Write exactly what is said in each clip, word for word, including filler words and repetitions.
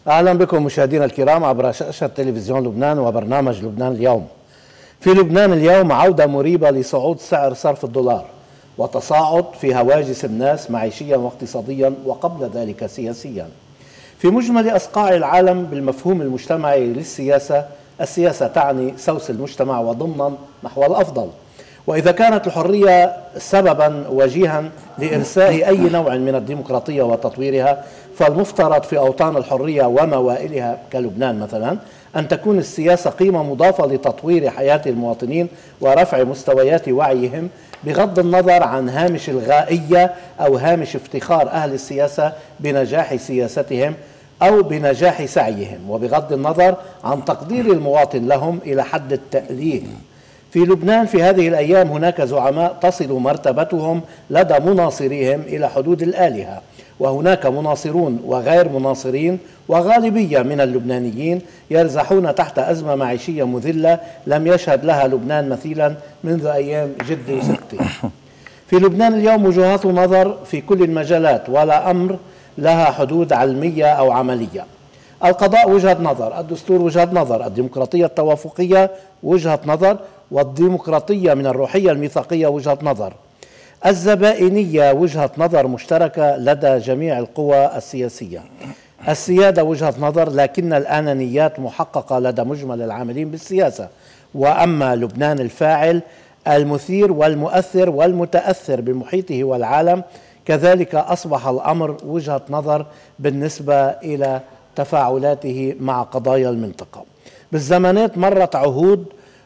أهلا بكم مشاهدينا الكرام عبر شاشة تلفزيون لبنان وبرنامج لبنان اليوم. في لبنان اليوم عودة مريبة لصعود سعر صرف الدولار وتصاعد في هواجس الناس معيشيا واقتصاديا وقبل ذلك سياسيا. في مجمل أصقاع العالم بالمفهوم المجتمعي للسياسة، السياسة تعني سوس المجتمع وضمنا نحو الأفضل. وإذا كانت الحرية سببا وجيها لإرساء أي نوع من الديمقراطية وتطويرها، فالمفترض في أوطان الحرية وموائلها كلبنان مثلا أن تكون السياسة قيمة مضافة لتطوير حياة المواطنين ورفع مستويات وعيهم، بغض النظر عن هامش الغائية أو هامش افتخار أهل السياسة بنجاح سياستهم أو بنجاح سعيهم، وبغض النظر عن تقدير المواطن لهم إلى حد التأليه. في لبنان في هذه الأيام هناك زعماء تصل مرتبتهم لدى مناصريهم إلى حدود الآلهة، وهناك مناصرون وغير مناصرين وغالبية من اللبنانيين يرزحون تحت أزمة معيشية مذلة لم يشهد لها لبنان مثيلا منذ أيام جدي وستي. في لبنان اليوم وجهات نظر في كل المجالات، ولا أمر لها حدود علمية أو عملية. القضاء وجهة نظر، الدستور وجهة نظر، الديمقراطية التوافقية وجهة نظر، والديمقراطية من الروحية الميثاقية وجهة نظر. الزبائنية وجهة نظر مشتركة لدى جميع القوى السياسية. السيادة وجهة نظر، لكن الأنانيات محققة لدى مجمل العاملين بالسياسة. وأما لبنان الفاعل المثير والمؤثر والمتأثر بمحيطه والعالم، كذلك أصبح الأمر وجهة نظر بالنسبة إلى تفاعلاته مع قضايا المنطقة. بالزمانات مرت عهود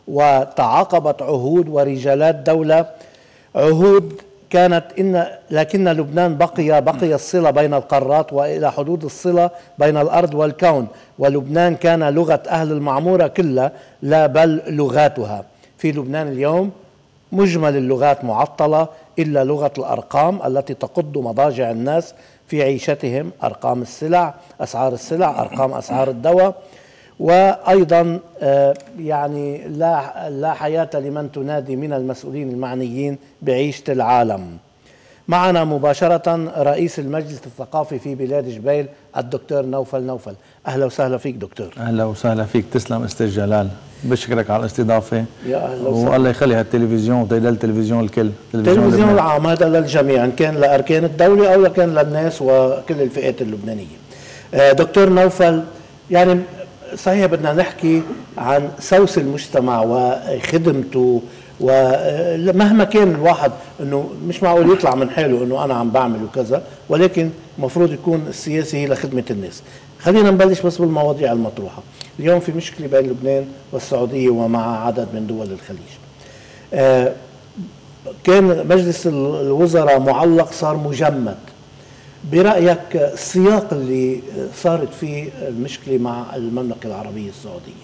وتعاقبت عهود ورجالات دولة، عهود كانت إن لكن لبنان بقي بقي الصلة بين القارات وإلى حدود الصلة بين الأرض والكون، ولبنان كان لغة أهل المعمورة كلها لا بل لغاتها. في لبنان اليوم مجمل اللغات معطلة إلا لغة الأرقام التي تقض مضاجع الناس في عيشتهم، أرقام السلع، أسعار السلع، أرقام أسعار الدواء. وأيضا يعني لا لا حياة لمن تنادي من المسؤولين المعنيين بعيشة العالم. معنا مباشرة رئيس المجلس الثقافي في بلاد جبيل الدكتور نوفل نوفل. أهلا وسهلا فيك دكتور. أهلا وسهلا فيك، تسلم أستاذ جلال، بشكرك على الاستضافة. يا أهلا وسهلا. والله يخلي هالتلفزيون وتيدل التلفزيون الكل، التلفزيون العام هذا للجميع، إن كان لأركان الدولة أو كان للناس وكل الفئات اللبنانية. دكتور نوفل، يعني صحيح بدنا نحكي عن سوس المجتمع وخدمته، ومهما كان الواحد انه مش معقول يطلع من حاله انه انا عم بعمل وكذا، ولكن المفروض يكون السياسة هي لخدمة الناس. خلينا نبلش بس بالمواضيع المطروحة. اليوم في مشكلة بين لبنان والسعودية ومع عدد من دول الخليج. آه كان مجلس الوزراء معلق صار مجمد. برأيك السياق اللي صارت فيه المشكلة مع المملكة العربية السعودية،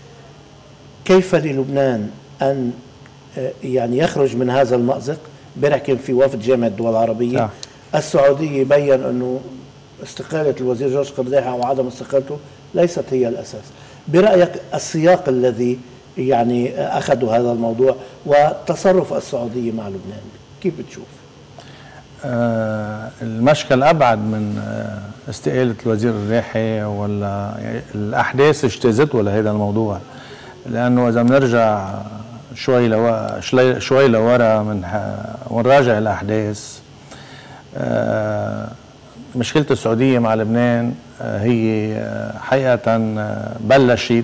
كيف للبنان أن يعني يخرج من هذا المأزق؟ امبارح كان في وفد جامعة الدول العربية. آه. السعودية بين أنه استقالة الوزير جورج قرداحي أو عدم استقالته ليست هي الأساس. برأيك السياق الذي يعني أخذوا هذا الموضوع وتصرف السعودية مع لبنان كيف بتشوف؟ آه المشكل أبعد من آه استقالة الوزير الراحي، ولا يعني الأحداث اجتازته لهذا الموضوع، لأنه إذا بنرجع شوي لورا شوي لورا من ونراجع الأحداث، آه مشكلة السعودية مع لبنان آه هي آه حقيقة آه بلشت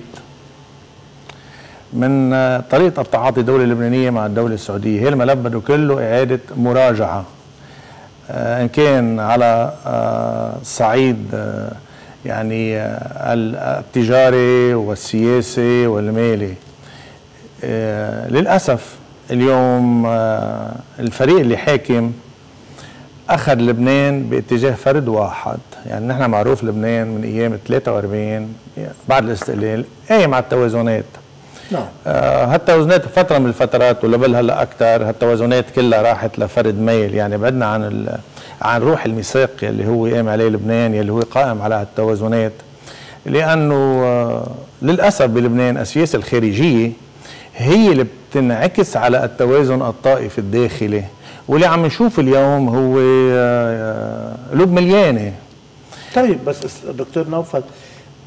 من آه طريقة التعاطي الدولة اللبنانية مع الدولة السعودية. هي الملف بده كله إعادة مراجعة، آه إن كان على آه صعيد آه يعني آه التجاري والسياسي والمالي. آه للأسف اليوم آه الفريق اللي حاكم أخذ لبنان باتجاه فرد واحد. يعني نحن معروف لبنان من أيام ثلاثة وأربعين بعد الاستقلال قايم على التوازنات. نعم. آه هالتوازنات فترة من الفترات ولبل هلا أكثر هالتوازنات كلها راحت لفرد ميل، يعني بعدنا عن عن روح الميثاق اللي هو قام عليه لبنان، اللي هو قائم على هالتوازنات. لأنه آه للأسف بلبنان السياسة الخارجية هي اللي بتنعكس على التوازن الطائفي الداخلي، واللي عم نشوف اليوم هو قلوب مليانه. طيب بس دكتور نوفل،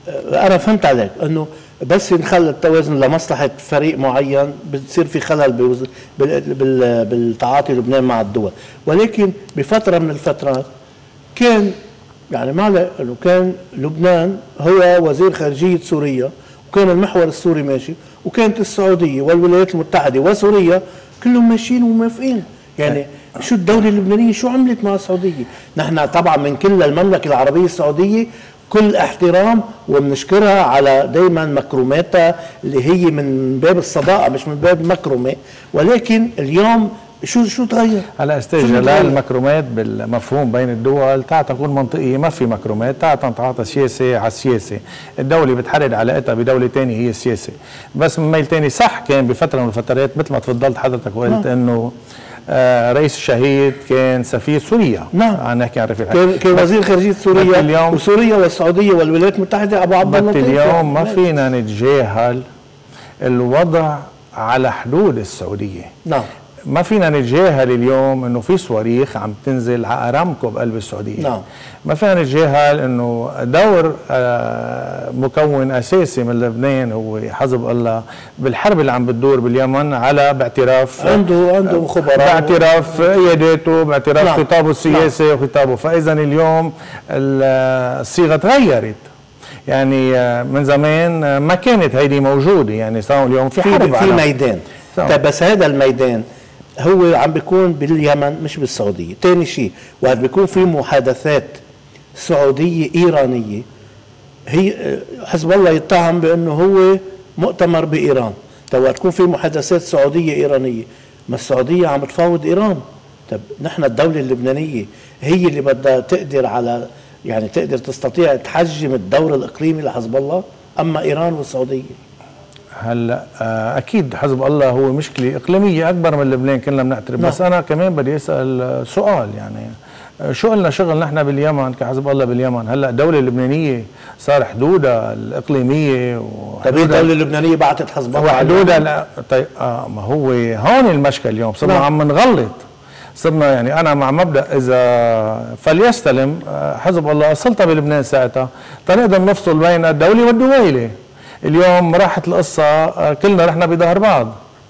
انا فهمت عليك انه بس ينخلى التوازن لمصلحه فريق معين بتصير في خلل بال بال بالتعاطي لبنان مع الدول، ولكن بفتره من الفترات كان يعني معلق انه كان لبنان هو وزير خارجيه سوريا، وكان المحور السوري ماشي، وكانت السعوديه والولايات المتحده وسوريا كلهم ماشيين وموافقين. يعني شو الدوله اللبنانيه شو عملت مع السعوديه؟ نحن طبعا من كل المملكه العربيه السعوديه كل احترام وبنشكرها على دائما مكرماتها اللي هي من باب الصداقه مش من باب مكرمه، ولكن اليوم شو شو تغير؟ هلا استاذ جلال المكرمات بالمفهوم بين الدول تعال تكون منطقيه، ما في مكرمات، تعال تنتعاطى سياسه على السياسه، الدوله بتحدد علاقتها بدوله ثانيه هي السياسه، بس من ميل ثاني صح كان بفتره من الفترات مثل ما تفضلت حضرتك وقلت انه آه رئيس الشهيد كان سفير سوريا. نعم عم نحكي عن رفيق كان, كان وزير خارجيه سوريا اليوم وسوريا والسعوديه والولايات المتحده ابو عبد الله. اليوم ما فينا نتجاهل الوضع على حدود السعوديه. نعم ما فينا نتجاهل اليوم انه في صواريخ عم تنزل على ارامكو بقلب السعوديه. نعم ما فينا نتجاهل انه دور مكون اساسي من لبنان هو حزب الله بالحرب اللي عم بتدور باليمن على باعتراف عنده عنده خبراء باعتراف قياداته باعتراف نعم. خطابه السياسي نعم. وخطابه، فاذا اليوم الصيغه تغيرت. يعني من زمان ما كانت هيدي موجوده، يعني صار اليوم في حرب في ميدان. طيب بس هذا الميدان هو عم بيكون باليمن مش بالسعوديه. ثاني شيء وقت بيكون في محادثات سعوديه ايرانيه، هي حزب الله يتهم بانه هو مؤتمر بايران. طيب وقت تكون في محادثات سعوديه ايرانيه، ما السعوديه عم تفاوض ايران. طيب نحن الدوله اللبنانيه هي اللي بدها تقدر على يعني تقدر تستطيع تحجم الدور الاقليمي لحزب الله، اما ايران والسعوديه. هلا اكيد حزب الله هو مشكله اقليميه اكبر من لبنان كلنا بنعترف، بس انا كمان بدي اسال سؤال، يعني شو قلنا شغل نحن باليمن كحزب الله باليمن؟ هلا الدوله اللبنانيه صار حدودها الاقليميه طيب الدوله اللبنانيه بعثت حزب الله حدودها لا طيب اه ما هو هون المشكل اليوم صرنا عم نغلط، صرنا يعني انا مع مبدا اذا فليستلم حزب الله السلطه بلبنان ساعتها تنقدر نفصل بين الدوله والدويله. اليوم راحت القصة كلنا رحنا بظهر بعض.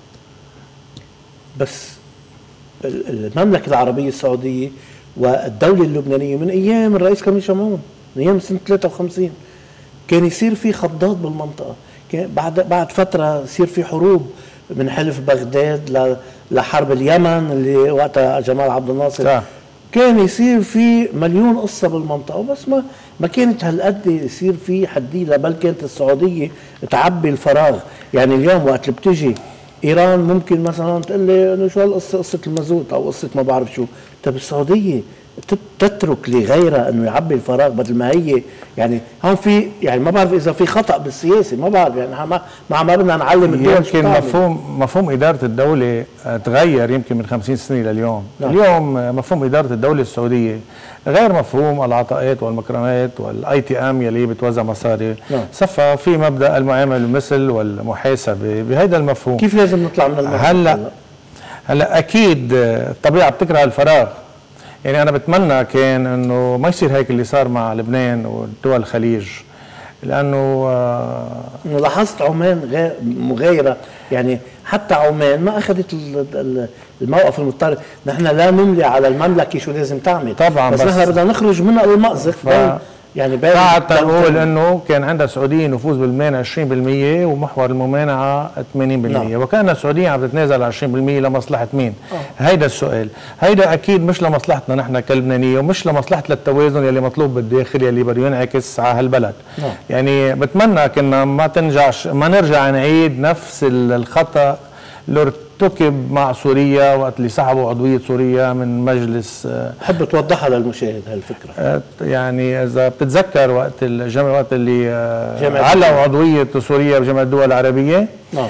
بس المملكة العربية السعودية والدولة اللبنانية من أيام الرئيس كميل شمعون، من أيام سنة ثلاثة وخمسين كان يصير في خضات بالمنطقة، كان بعد بعد فترة يصير في حروب من حلف بغداد لحرب اليمن اللي وقتها جمال عبد الناصر صح. كان يصير في مليون قصة بالمنطقة، بس ما ما كانت هالقد يصير في حديدة، بل كانت السعودية تعبي الفراغ. يعني اليوم وقت اللي بتيجي إيران ممكن مثلا تقول لي إنه شو هالقصة قصة المازوت أو قصة ما بعرف شو، طيب السعودية تترك لغيرها انه يعبي الفراغ بدل ما هي يعني هون في يعني ما بعرف اذا في خطا بالسياسه، ما بعرف يعني ما ما ما بدنا نعلم الدول. يمكن مفهوم مفهوم اداره الدوله تغير يمكن من خمسين سنه لليوم. نعم. اليوم مفهوم اداره الدوله السعوديه غير مفهوم العطاءات والمكرمات والاي تي ام يلي بتوزع مصاري. نعم. صفى في مبدا المعامله بالمثل والمحاسبه بهذا المفهوم. كيف لازم نطلع من المفهوم؟ هلا هلا اكيد الطبيعه بتكره الفراغ. يعني أنا بتمنى كان إنه ما يصير هيك اللي صار مع لبنان ودول الخليج، لأنه آه لاحظت عمان غير مغايرة، يعني حتى عمان ما أخذت الموقف المضطرد. نحن لا نملي على المملكة شو لازم تعمل طبعا، بس, بس نحن بدنا نخرج من المأزق ف... يعني بعد تقول انه كان عندها السعوديه نفوذ بالمال عشرين بالمئة ومحور الممانعه ثمانين بالمئة. نعم. وكان السعوديه عم تتنازل عشرين بالمئة لمصلحه مين؟ أوه. هيدا السؤال، هيدا اكيد مش لمصلحتنا نحن كلبنانيه ومش لمصلحه التوازن يلي مطلوب بالداخل يلي بده ينعكس على هالبلد. نعم. يعني بتمنى كنا ما تنجعش ما نرجع نعيد نفس الخطا اللي ارتكب مع سوريا وقت اللي سحبوا عضويه سوريا من مجلس. بحب توضحها للمشاهد هالفكره. يعني اذا بتتذكر وقت الجامعه وقت اللي علقوا عضويه سوريا بجامعه الدول العربيه. نعم.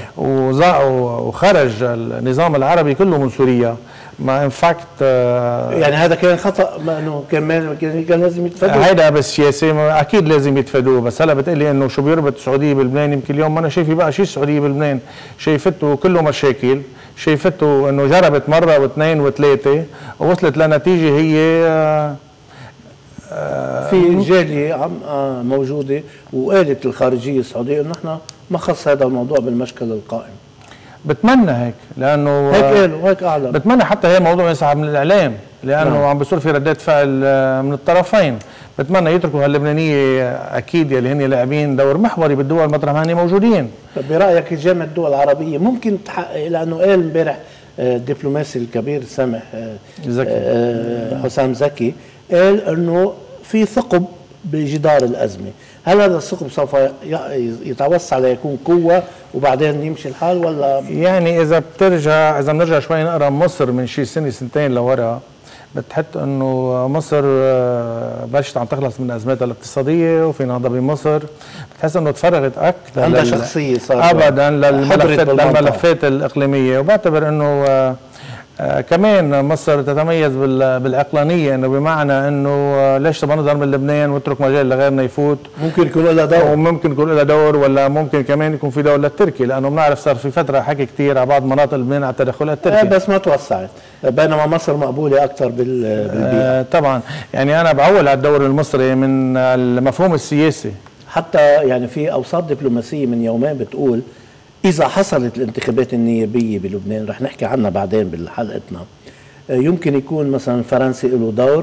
وخرج النظام العربي كله من سوريا. ما انفاكت يعني هذا كان خطا، ما انه كان كان لازم يتفادوه. هيدا بالسياسه اكيد لازم يتفادوه، بس هلا بتقلي انه شو بيربط السعوديه بلبنان؟ يمكن اليوم ما انا شايفه بقى شيء السعوديه بلبنان، شايفته كله مشاكل، شايفته انه جربت مره واثنين وثلاثه ووصلت لنتيجه هي في جاليه عم آه موجوده، وقالت الخارجيه السعوديه انه نحن ما خص هذا الموضوع بالمشكل القائم. بتمنى هيك، لانه هيك قالوا، هيك اعلن. بتمنى حتى هي موضوع يسحب من الاعلام، لانه نعم. عم بيصير في ردات فعل من الطرفين. بتمنى يتركوا هاللبنانيه اكيد يلي هن لاعبين دور محوري بالدول مطرح ما هن موجودين. برايك جامعه الدول العربيه ممكن تحقق، لانه قال امبارح الدبلوماسي الكبير سامح زكي حسام زكي قال انه في ثقب بجدار الازمه، هل هذا الثقب سوف يتوسع ليكون قوه وبعدين يمشي الحال ولا؟ يعني اذا بترجع اذا بنرجع شوي نقرا مصر من شي سنه سنتين لورا، بتحط انه مصر بلشت عم تخلص من ازماتها الاقتصاديه وفي نهضه بمصر، بتحس انه تفرغت اكثر عندها شخصيه صار ابدا للملفات للملفات الاقليميه، وبعتبر انه آه كمان مصر تتميز بالعقلانيه، انه بمعنى انه ليش تبغى نظهر من لبنان واترك مجال لغيرنا يفوت، ممكن يكون لها دور وممكن يكون لها دور، ولا ممكن كمان يكون في دور للتركي، لانه بنعرف صار في فتره حكي كثير على بعض مناطق لبنان على التدخل التركي. آه بس ما توسعت، بينما مصر مقبوله اكثر بالبيئه. آه طبعا، يعني انا بعول على الدور المصري من المفهوم السياسي. حتى يعني في اوساط دبلوماسيه من يومين بتقول إذا حصلت الانتخابات النيابية بلبنان، رح نحكي عنها بعدين بحلقتنا، يمكن يكون مثلا فرنسي له دور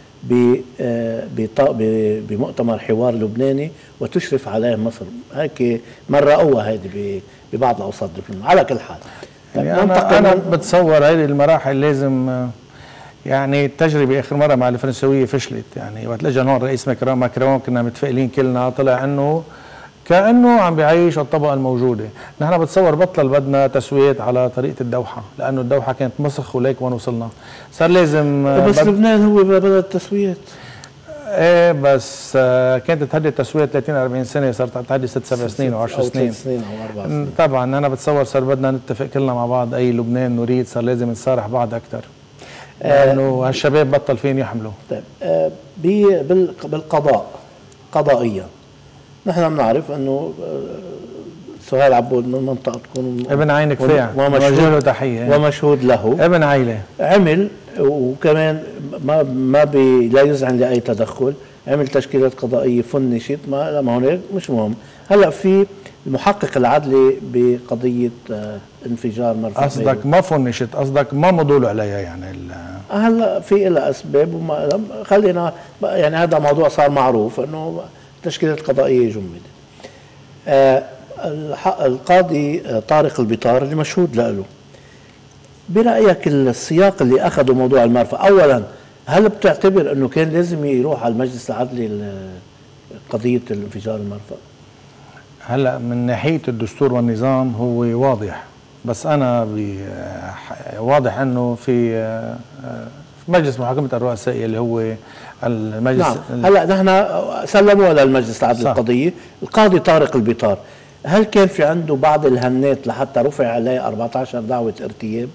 بمؤتمر حوار لبناني وتشرف عليه مصر، هيك مرقوها هيدي ببعض الأوساط الدبلوماسية. على كل حال يعني أنا, أنا بتصور هذه المراحل لازم، يعني التجربة آخر مرة مع الفرنسوية فشلت، يعني وقت لجا هون رئيس ماكرون كنا متفائلين كلنا، طلع إنه كأنه عم بيعيش الطبقة الموجودة. نحن بتصور بطل بدنا تسويات على طريقة الدوحة، لأنه الدوحة كانت مسخ وليك وين وصلنا. صار لازم بس بد... لبنان هو بدأ التسويات. ايه بس كانت تهدي التسويات ثلاثين أربعين سنة، صارت تهدي ست سبع سنين و عشر سنين. سنين أو أربع سنين. طبعا أنا بتصور صار بدنا نتفق كلنا مع بعض، أي لبنان نريد، صار لازم نصارح بعض أكثر. لأنه آه هالشباب بطل فين يحملوا. طيب آه بالقضاء قضائيا، نحن بنعرف انه سهيل عبود من منطقتكم ابن عين كفاع ومشهود له تحيه ومشهود له ابن عيله، عمل وكمان ما ما بي لا يذعن لاي تدخل، عمل تشكيلات قضائيه فنشت، ما ما هناك مش مهم. هلا في المحقق العدلي بقضيه انفجار مرفأ قصدك ما فنشت، قصدك ما مضوا عليها يعني هلا في لها اسباب وما خلينا يعني هذا موضوع صار معروف انه تشكيلات قضائية جمدت. آه القاضي طارق البطار اللي مشهود له، برأيك السياق اللي أخذوا موضوع المرفأ، أولا هل بتعتبر أنه كان لازم يروح على المجلس العدلي قضية الانفجار المرفأ؟ هلا من ناحية الدستور والنظام هو واضح، بس أنا واضح أنه في في مجلس محاكمة الرؤساء اللي هو المجلس. نعم. هلا نحن سلموها للمجلس العدلي القضيه، القاضي طارق البطار، هل كان في عنده بعض الهنات لحتى رفع عليه أربعة عشر دعوه ارتياب؟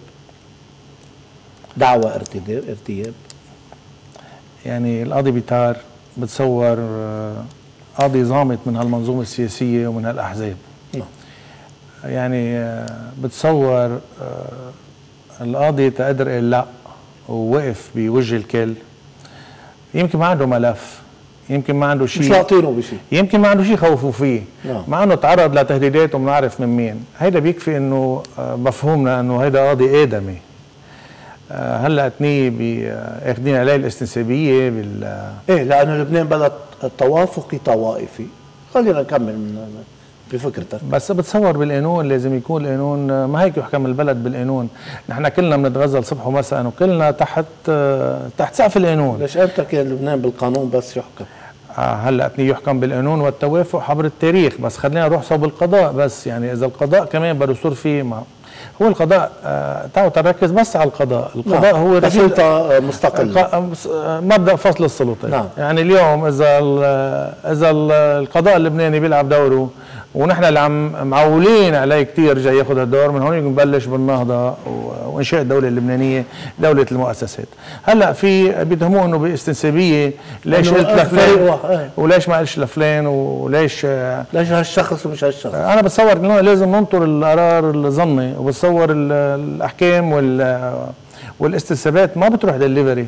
دعوه ارتياب ارتياب يعني القاضي بطار بتصور قاضي ضامت من هالمنظومه السياسيه ومن هالاحزاب. نعم. يعني بتصور القاضي تقدر قال لا ووقف بوجه الكل، يمكن ما عنده ملف، يمكن ما عنده شيء، مش لاقطينه بشيء، يمكن ما عنده شيء خوفوا فيه. نعم. مع انه تعرض لتهديدات وبنعرف من مين، هيدا بيكفي انه مفهومنا انه هيدا قاضي ادمي. هلا اتني باخذين عليه الاستنسابيه بال ايه، لانه لبنان بلد توافقي طوائفي. خلينا نكمل من بفكرتك. بس بتصور بالقانون لازم يكون القانون، ما هيك يحكم البلد بالقانون. نحن كلنا بنتغزل صبح ومساء وكلنا تحت تحت سقف القانون. ليش امتى كان لبنان بالقانون بس يحكم؟ آه هلا ابني يحكم بالقانون والتوافق عبر التاريخ، بس خلينا نروح صوب القضاء. بس يعني اذا القضاء كمان بده يصير فيه، ما هو القضاء آه تعالوا تركز بس على القضاء. القضاء نعم. هو سلطه مستقله، مبدا فصل السلطه. نعم. يعني اليوم اذا ال اذا ال القضاء اللبناني بيلعب دوره ونحن اللي عم معولين عليه كثير جاي ياخذ هالدور، من هون نبلش بالنهضه وانشاء الدوله اللبنانيه، دوله المؤسسات. هلا في بيتهموه انه باستنسابيه، ليش قلت لفلان وليش ما قلتش لفلان وليش ليش هالشخص ومش هالشخص. انا بتصور انه لازم ننطر القرار الظني، وبتصور الاحكام وال والاستنسابات ما بتروح دليفري،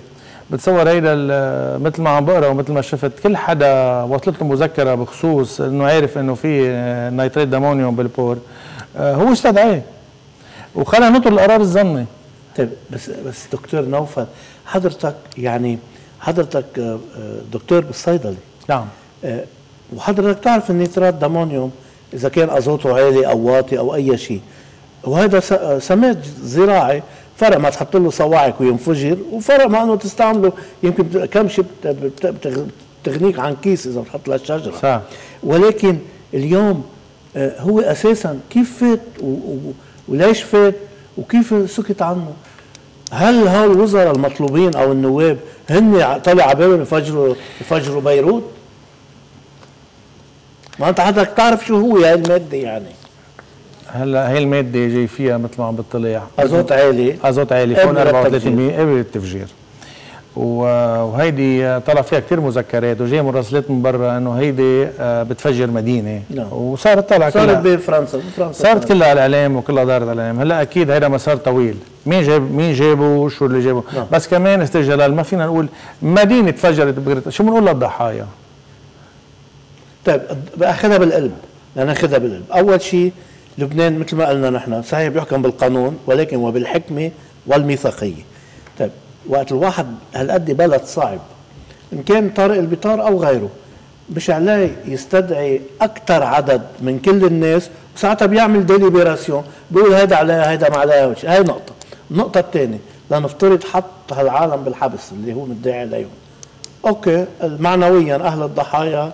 بتصور هيدا مثل ما عم بقرا ومثل ما شفت كل حدا وصلت له مذكره بخصوص انه عارف انه في نيتريت دامونيوم بالبور هو استدعاه وخلى نطر القرار الظني. طيب بس بس دكتور نوفل، حضرتك يعني حضرتك دكتور بالصيدلي. نعم. وحضرتك تعرف النيترات دامونيوم اذا كان ازوته عالي او واطي او اي شيء، وهذا سماد زراعي، فرق ما تحط له صواعق وينفجر، وفرق ما انه تستعمله يمكن كم شيء بتغنيك عن كيس اذا بتحط لها الشجره. صح. ولكن اليوم هو اساسا كيف فات وليش فات وكيف سكت عنه؟ هل هالوزراء المطلوبين او النواب هن طلع على بالهم يفجروا يفجروا بيروت؟ ما انت حضرتك تعرف شو هو هاي الماده يعني. هلا هي الماده جاي فيها مثل ما عم بتطلع ازوت عالي، ازوت عالي فوق أربعة وثلاثين بالمية قبل التفجير. وهيدي طلع فيها كثير مذكرات وجاي مراسلات من برا انه هيدي بتفجر مدينه. نعم. وصارت طالعه كلها صارت بفرنسا بفرنسا صارت كلها على الاعلام وكلها دارت على الاعلام. هلا اكيد هيدا مسار طويل، مين جاب مين جابه شو اللي جابه. نعم. بس كمان استاذ جلال ما فينا نقول مدينه تفجرت بغريت، شو بنقول للضحايا؟ طيب باخذها بالقلب، لناخذها بالقلب. اول شيء لبنان مثل ما قلنا نحن صحيح بيحكم بالقانون ولكن وبالحكمه والميثاقيه. طيب وقت الواحد هالقد بلد صعب ان كان طارق البطار او غيره، مش عليه يستدعي اكثر عدد من كل الناس وساعتها بيعمل ديليبراسيون بيقول هيدا عليها هيدا ما عليها. هاي نقطه. النقطه الثانيه، لنفترض حط هالعالم بالحبس اللي هو مدعي عليهم، اوكي معنويا اهل الضحايا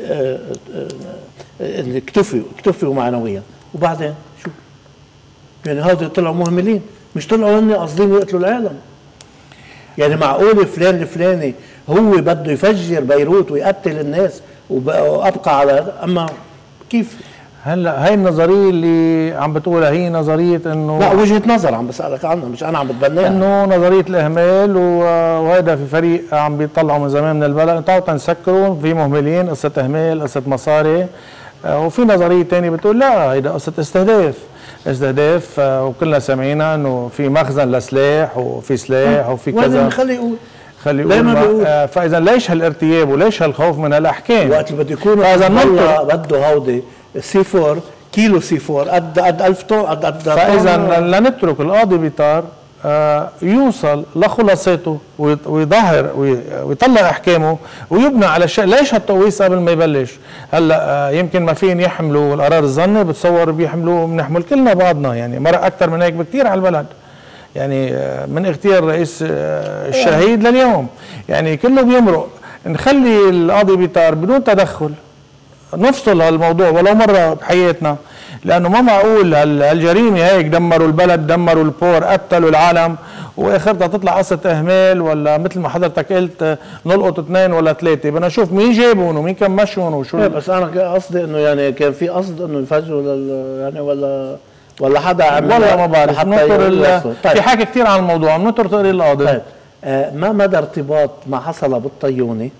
اللي اكتفوا اكتفوا معنويا، وبعدين شو؟ يعني هذول طلعوا مهملين، مش طلعوا هن قاصدين يقتلوا العالم. يعني معقول فلان الفلاني هو بده يفجر بيروت ويقتل الناس وابقى على هذا؟ اما كيف؟ هلا هي النظريه اللي عم بتقولها هي نظريه انه لا وجهه نظر عم بسالك عنها مش انا عم بتبناها، انه نظريه الاهمال وهذا في فريق عم بيطلعوا من زمان من البلد تعالوا نسكروا في مهملين، قصه اهمال قصه مصاري. وفي نظريه ثانيه بتقول لا هيدا قصه استهداف استهداف وكلنا سمعنا انه في مخزن لسلاح وفي سلاح وفي كذا. خلي يقول خلي يقول آه فاذا ليش هالارتياب وليش هالخوف من هالاحكام؟ وقت اللي بده يكون هذا بده هودي سي أربعة كيلو سي أربعة قد قد ألف طن قد قد فاذا لنترك القاضي بيطار آه يوصل لخلاصاته ويظهر ويطلع احكامه ويبنى على الشيء. ليش هالتقويس قبل ما يبلش؟ هلا آه يمكن ما فين يحملوا القرار الظني، بتصور بيحملوه بنحمل كلنا بعضنا، يعني مرق اكثر من هيك بكثير على البلد. يعني آه من اغتيال رئيس آه الشهيد لليوم يعني كله بيمرق. نخلي القاضي بيطار بدون تدخل، نفصل هالموضوع ولو مره بحياتنا، لانه ما معقول هالجريمه هيك دمروا البلد دمروا البور قتلوا العالم واخرتها تطلع قصه اهمال ولا مثل ما حضرتك قلت نلقط اثنين ولا ثلاثه. بدنا نشوف مين جابهم ومين كان مشون وشو. بس انا قصدي انه يعني كان في قصد انه يفجروا يعني ولا ولا حدا عمل والله ما بعرف. طيب. في حكي كثير عن الموضوع بنطر تقرير القاضي. طيب آه ما مدى ارتباط ما حصل بالطيونه؟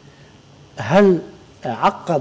هل عقد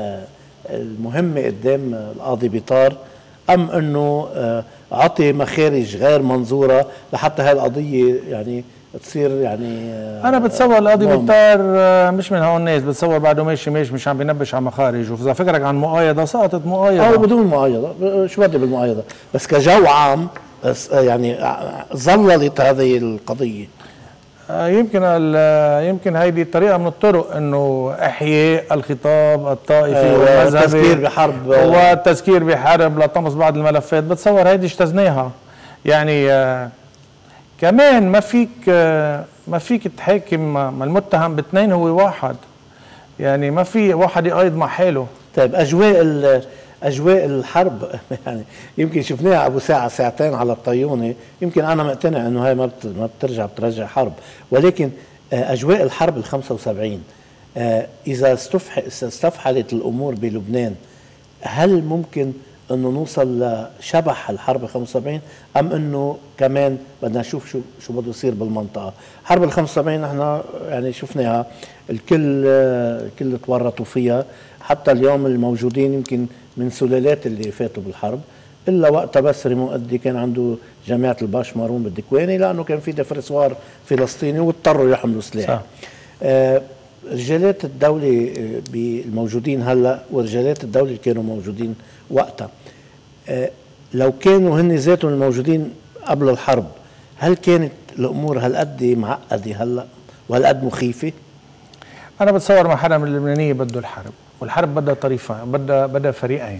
المهمة قدام القاضي بيطار أم أنه عطي مخارج غير منظورة لحتى هاي القضية يعني تصير يعني أنا بتصور القاضي بيطار مش من هون الناس، بتصور بعده ماشي ماشي مش عم بينبش على مخارج. وإذا فكرك عن مؤايدة سقطت مؤايدة أو بدون مؤايدة شو بدي بالمؤايدة، بس كجو عام يعني ظللت هذه القضية. يمكن يمكن هيدي الطريقه من الطرق انه احياء الخطاب الطائفي والمذهبي والتذكير بحرب والتذكير بحرب لطمس بعض الملفات. بتصور هيدي اجتزناها يعني. آه كمان ما فيك آه ما فيك تحاكم المتهم باثنين هو واحد، يعني ما في واحد يقايض مع حاله. طيب اجواء اجواء الحرب يعني يمكن شفناها ابو ساعه ساعتين على الطيونه، يمكن انا مقتنع انه هاي ما ما بترجع بترجع حرب، ولكن اجواء الحرب ال خمسة وسبعين اذا استفحلت الامور بلبنان هل ممكن انه نوصل لشبح الحرب ال خمسة وسبعين ام انه كمان بدنا نشوف شو شو بده يصير بالمنطقه؟ حرب ال خمسة وسبعين نحن يعني شفناها الكل الكل تورطوا فيها، حتى اليوم الموجودين يمكن من سلالات اللي فاتوا بالحرب، الا وقتها بس ريمون قدي كان عنده جامعه الباش مارون بالدكواني لانه كان في دفرسوار فلسطيني واضطروا يحملوا سلاح. آه رجالات الدوله الموجودين هلا ورجالات الدوله اللي كانوا موجودين وقتها، آه لو كانوا هن ذاتهم الموجودين قبل الحرب، هل كانت الامور هالقد معقده هلا وهالقد مخيفه؟ انا بتصور ما حدا من اللبنانيه بده الحرب، والحرب بدها طريقين، بدها بدها فريقين،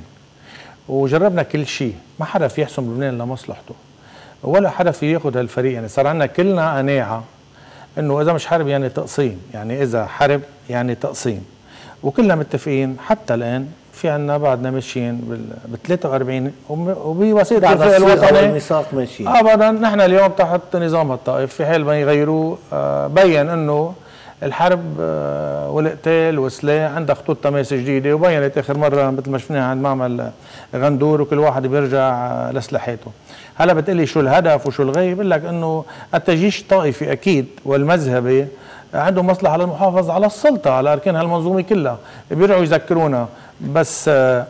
وجربنا كل شيء، ما حدا في يحسم لبنان لمصلحته ولا حدا في ياخذ هالفريق. يعني صار عندنا كلنا قناعه انه اذا مش حرب يعني تقسيم، يعني اذا حرب يعني تقسيم، وكلنا متفقين حتى الان في عندنا بعدنا ماشيين بال ثلاثة وأربعين وبوسيله الفريق الوطني ميثاق ماشيين ابدا. نحن اليوم تحت نظام الطائف، في حال ما يغيروه بين انه الحرب والقتال والسلاح عندها خطوط تماس جديده، وبينت اخر مره مثل ما شفناها عند معمل غندور، وكل واحد بيرجع لسلاحاته. هلا بتقلي شو الهدف وشو الغايه؟ بقول لك انه التجيش الطائفي اكيد والمذهبي عنده مصلحه للمحافظه على السلطه على اركان هالمنظومه كلها، بيرجعوا يذكرونا بس آآ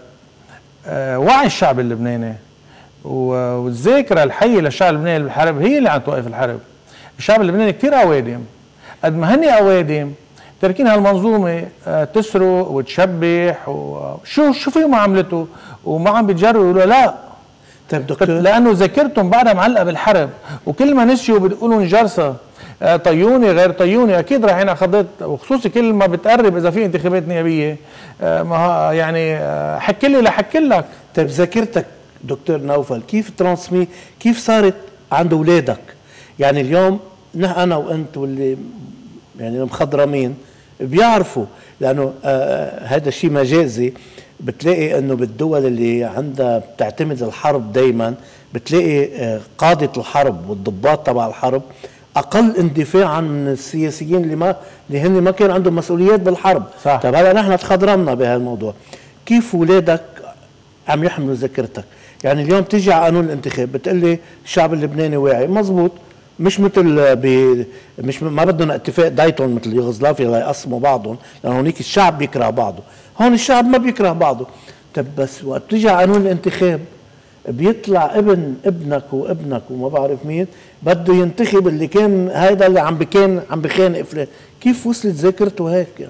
آآ وعي الشعب اللبناني والذاكره الحيه للشعب اللبناني بالحرب هي اللي عم توقف الحرب. الشعب اللبناني كثير اوادم، قد ما هني اوادم تركين هالمنظومه تسرق وتشبح وشو شو في معاملته، وما عم بيتجروا يقولوا لا. طيب دكتور، لانه ذاكرتهم بعدها معلقه بالحرب، وكل ما نسيوا بتقولوا انجرسه طيوني غير طيوني. اكيد رايحين على خضات، وخصوصي كل ما بتقرب اذا في انتخابات نيابيه ما يعني حكي لي لحكي لك. طيب ذاكرتك دكتور نوفل كيف ترانسمي، كيف صارت عند اولادك؟ يعني اليوم نحن انا وانت واللي يعني المخضرمين بيعرفوا، لانه هذا الشيء مجازي. بتلاقي انه بالدول اللي عندها بتعتمد الحرب دائما بتلاقي قاده الحرب والضباط تبع الحرب اقل اندفاعا من السياسيين اللي ما اللي هن ما كان عندهم مسؤوليات بالحرب. صح. طيب هلا نحن تخضرمنا بهالموضوع، كيف اولادك عم يحملوا ذاكرتك؟ يعني اليوم تيجي على قانون الانتخاب بتقول لي الشعب اللبناني واعي، مزبوط، مش مثل بي مش ما بدهم اتفاق دايتون مثل يوغوسلافيا ليقسموا بعضهم، لانه هونيك الشعب بيكره بعضه، هون الشعب ما بيكره بعضه. طب بس وقت تيجي على قانون الانتخاب بيطلع ابن ابنك وابنك وما بعرف مين بده ينتخب اللي كان هيدا اللي عم بكان عم بخانق فلان. كيف وصلت ذاكرته هيك يعني؟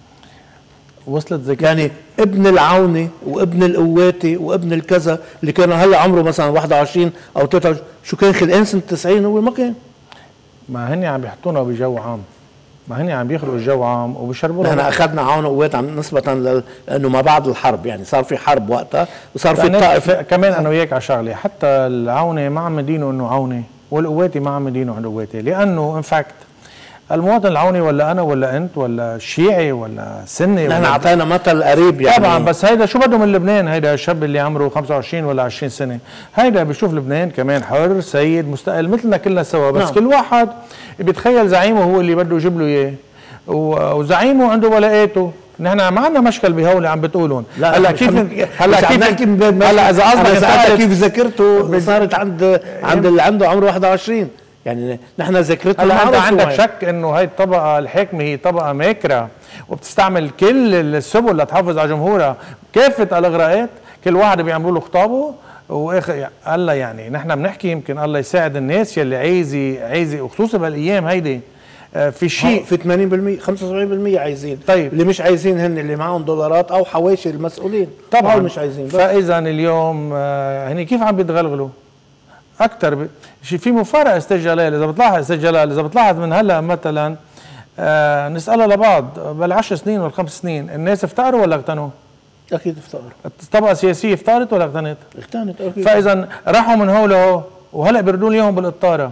وصلت ذاكرته يعني ابن العوني وابن القواتي وابن الكذا اللي كان هلا عمره مثلا واحد وعشرين او ثلاثة وعشرين، شو كان خلقان سنه تسعين؟ هو ما كان. ما هني عم بيحطونا بجو عام، ما هني عم بيخلقوا الجو عام وبيشربوا لنا. نحن اخذنا عون وقوات نسبه لانه ما بعد الحرب، يعني صار في حرب وقتها وصار في الطائف. كمان انا وياك على شغله، حتى العونه ما عم يدينوا انه عونه، والقواتي ما عم يدينوا عن قواتي، لانه ان فاكت المواطن العوني ولا انا ولا انت ولا الشيعي ولا سني، نحن اعطينا مثل قريب يعني. طبعا بس هيدا شو بده من لبنان؟ هيدا الشاب اللي عمره خمسة وعشرين ولا عشرين سنه، هيدا بيشوف لبنان كمان حر سيد مستقل مثلنا كلنا سوا، بس نعم. كل واحد بيتخيل زعيمه هو اللي بده يجيب له اياه، وزعيمه عنده ولاءاته. نحن ما عندنا مشكل بهول اللي عم بتقولون. هلا كيف هلا كيف هلا اذا قصدك كيف ذاكرته صارت عند عند اللي عنده عمره واحد وعشرين، يعني نحن ذاكرتنا. هلا انت عندك شك انه هي الطبقه الحاكمه هي طبقه ماكره وبتستعمل كل السبل لتحافظ على جمهورها، كافه الاغراءات، كل واحد بيعملوا له خطابه واخر الله. يعني نحن بنحكي يمكن الله يساعد الناس يلي عايزه عايزه، وخصوصا بالايام هيدي في شيء في ثمانين بالمئة خمسة وسبعين بالمئة عايزين. طيب اللي مش عايزين هن اللي معهم دولارات او حواشي المسؤولين طبعا مش عايزين. فاذا اليوم هني كيف عم بيتغلغلوا اكثر ب... في مفارقه استاذ جلال. اذا بتلاحظ استاذ جلال اذا بتلاحظ من هلا مثلا آه نسالها لبعض بالعشر سنين والخمس سنين الناس افتقروا ولا اغتنوا؟ اكيد افتقروا. الطبقه السياسيه افتقرت ولا اغتنت؟ اغتنت اكيد. فاذا راحوا من هون لهون وهلا بيردوا لي اياهم بالقطاره.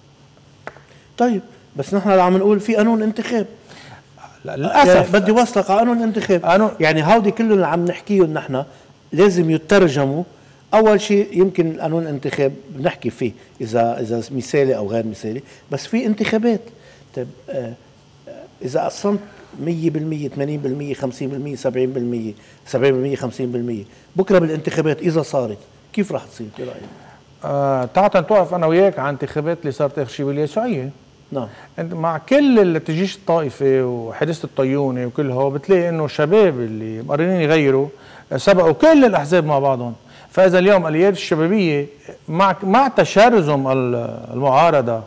طيب بس نحن عم نقول في قانون انتخاب. لا للاسف يعني بدي وصلك على قانون الانتخاب. قانون يعني هودي كلهم اللي عم نحكيهم نحن لازم يترجموا. اول شيء يمكن قانون الانتخاب بنحكي فيه اذا اذا مثالي او غير مثالي، بس في انتخابات. طيب آه اذا قسمت مية بالمية ثمانين بالمية خمسين بالمية سبعين بالمية سبعين بالمية خمسين بالمية بكره بالانتخابات اذا صارت كيف راح تصير؟ ايه رايك؟ آه تعال نتوقف انا وياك عن انتخابات اللي صارت اخر شيء باليسوعيه. نعم. انت مع كل التجيش الطائفي وحديث الطيونه وكل هو بتلاقي انه الشباب اللي مقررين يغيروا سبقوا كل الاحزاب مع بعضهم. فاذا اليوم اليات الشبابيه مع مع تشارزهم المعارضه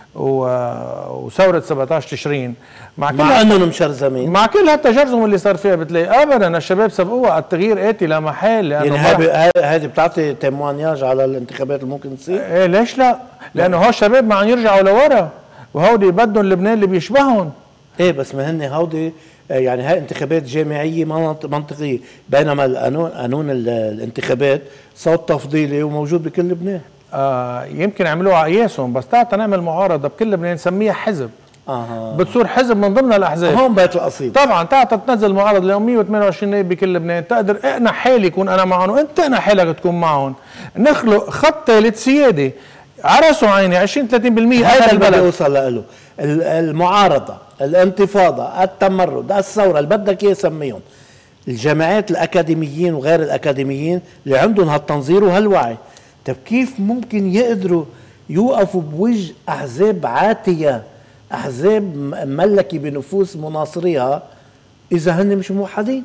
وثوره سبعة عشر تشرين مع كل مع انهم مشرزمين مع كل هالتجرزم اللي صار فيها بتلاقي ابدا الشباب سبقوها. التغيير اتي لا محال لانه يعني هذه بتعطي تيموانياج على الانتخابات اللي ممكن تصير. ايه ليش لا؟ لانه هو الشباب ما عم يرجعوا لورا وهودي بدهم لبنان اللي بيشبههم. ايه بس ما هن هودي يعني هاي انتخابات جامعيه منطقيه، بينما القانون قانون الانتخابات صوت تفضيلي وموجود بكل لبنان. آه يمكن عملوها على قياسهم، بس تعال نعمل معارضه بكل لبنان نسميها حزب. اها بتصير حزب من ضمن الاحزاب. هون بيت القصيد. طبعا تعال تنزل معارضه اليوم مية وثمانية وعشرين نائب بكل لبنان، تقدر اقنع حالي يكون انا معهم وانت اقنع حالك تكون معهم، نخلق خط ثالث سيادي عرسوا عيني عشرين ثلاثين بالمية. هذا اللي بدي اوصل له، المعارضه، الانتفاضه، التمرد، الثوره، اللي بدك اياه سميهم. الجماعات الاكاديميين وغير الاكاديميين اللي عندهم هالتنظير وهالوعي، طيب كيف ممكن يقدروا يوقفوا بوجه احزاب عاتيه، احزاب مملكه بنفوس مناصريها اذا هن مش موحدين؟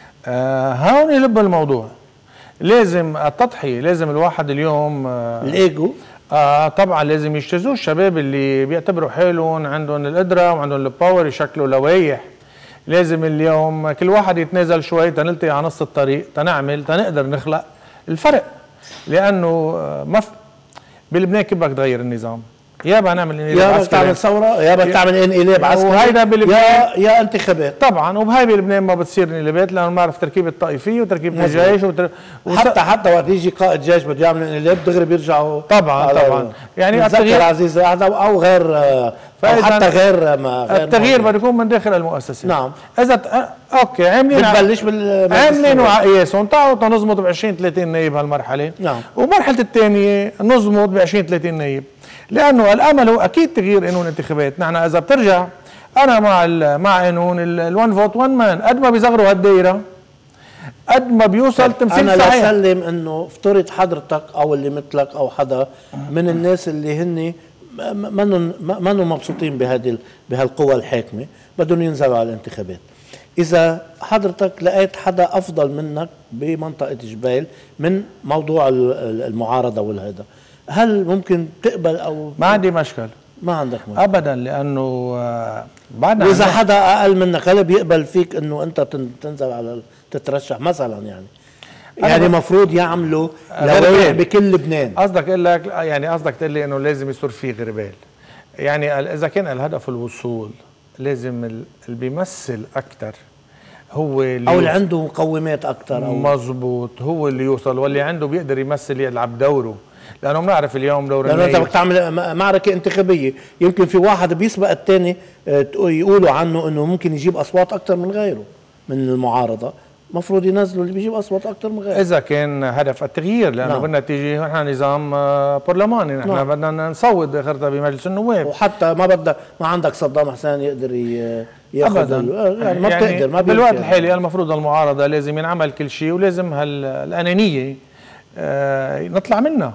آه هون يلب الموضوع. لازم التضحيه، لازم الواحد اليوم آه الايجو آه طبعا لازم يجتازوه الشباب اللي بيعتبروا حالهم عندهم القدره وعندهم الباور يشكلوا لوائح. لازم اليوم كل واحد يتنازل شوي تنلتقي على نص الطريق تنعمل تنقدر نخلق الفرق. لانه ما بلبنان كيف بدك تغير النظام؟ يا بدك نعمل انقلاب عسكري، يا بدك تعمل ثوره، يا بدك تعمل انقلاب عسكري، وهيدا بلبنان يا يا انتخابات. طبعا وبهاي بلبنان ما بتصير انقلابات لانه بنعرف تركيبه الطائفيه وتركيبه الجيش وتر... حتى حتى وقت يجي قائد جيش بده يعمل انقلاب دغري بيرجعوا. طبعا طبعا يعني التغيير عزيز او غير أو حتى غير ما غير التغيير بده يكون من داخل المؤسسه. نعم. اذا ت... اوكي عاملين بتبلش بال عاملين وعقياسهم تعالوا نظبط ب عشرين ثلاثين نايب هالمرحله. نعم. ومرحله الثانيه نظبط ب عشرين ثلاثين نايب، لانه الامل هو اكيد تغيير قانون الانتخابات. نحن اذا بترجع انا مع مع قانون الون فوت وان مان، قد ما بيصغروا هالدايره قد ما بيوصل تمثيل أنا صحيح. انا لسلم انه افترض حضرتك او اللي مثلك او حدا من الناس اللي هن منهم منهم مبسوطين بهذه بهالقوى الحاكمه، بدهم ينزلوا على الانتخابات. اذا حضرتك لقيت حدا افضل منك بمنطقه جبال من موضوع المعارضه والهذا، هل ممكن تقبل او ما عندي مشكل. ما عندك مشكله ابدا، لانه بعدنا واذا حدا اقل منك هل بيقبل فيك انه انت تنزل على تترشح مثلا؟ يعني يعني مفروض يعملوا لوائح بكل لبنان. قصدك اقول لك يعني قصدك تقول لي انه لازم يصير في غربال. يعني اذا كان الهدف الوصول لازم اللي بيمثل اكثر هو اللي او اللي عنده مقومات اكثر او مظبوط هو اللي يوصل، واللي عنده بيقدر يمثل يلعب دوره. لانه بنعرف اليوم دور لانه انت بدك تعمل معركه انتخابيه، يمكن في واحد بيسبق الثاني يقولوا عنه انه ممكن يجيب اصوات اكثر من غيره من المعارضه، مفروض ينزلوا اللي بيجيب اصوات اكثر من غيره اذا كان هدف التغيير. لانه نعم. بدنا تيجي نحن نظام برلماني، نحن نعم. بدنا نصوت اخرتها بمجلس النواب، وحتى ما بدك ما عندك صدام حسين يقدر ياخذ يعني ما يعني بتقدر. ما بالوقت الحالي المفروض المعارضه لازم ينعمل كل شيء، ولازم هالانانيه آه نطلع منها.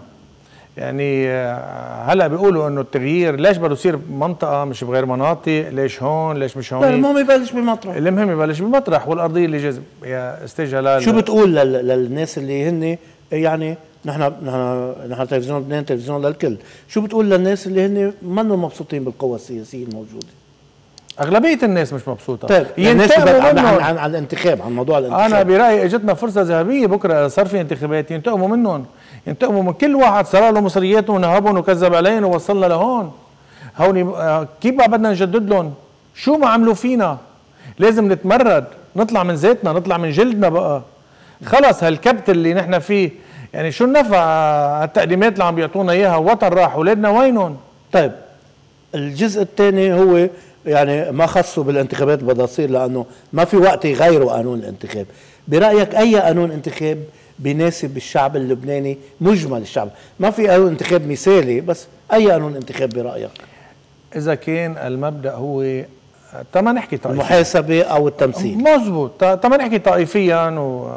يعني هلا بيقولوا انه التغيير ليش بده يصير بمنطقه مش بغير مناطق، ليش هون ليش مش هون؟ المهم يبلش بمطرح. المهم يبلش بمطرح، والارضيه اللي جذب. يا استاذ جلال شو بتقول للناس اللي هن يعني نحن نحن نحن تلفزيون لبنان تلفزيون للكل، شو بتقول للناس اللي هن منهم مبسوطين بالقوى السياسيه الموجوده؟ اغلبيه الناس مش مبسوطه. طيب الناس عن, عن, عن, عن الانتخاب، عن موضوع الانتخاب. انا برايي اجتنا فرصه ذهبيه بكره صار في انتخابات، ينتقموا منهم، ينتقموا من كل واحد سرق له مصرياتهم ونهبهم وكذب علينا ووصلنا لهون. هون كيف بقى بدنا نجدد لهم؟ شو ما عملوا فينا؟ لازم نتمرد، نطلع من ذاتنا، نطلع من جلدنا بقى. خلص هالكبت اللي نحن فيه، يعني شو النفع التقديمات اللي عم بيعطونا اياها؟ وطن راح، اولادنا وينهم؟ طيب الجزء الثاني هو يعني ما خصوا بالانتخابات بدها تصير، لانه ما في وقت يغيروا قانون الانتخاب. برايك اي قانون انتخاب بيناسب الشعب اللبناني، مجمل الشعب؟ ما في قانون انتخاب مثالي، بس اي قانون انتخاب برايك؟ اذا كان المبدا هو تما نحكي طائفيا، المحاسبه او التمثيل. مظبوط، تما نحكي طائفيا و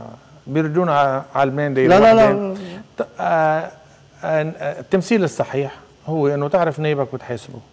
بيردونا على الماندي. لا لا لا, لا. التمثيل الصحيح هو انه تعرف نايبك وتحاسبه،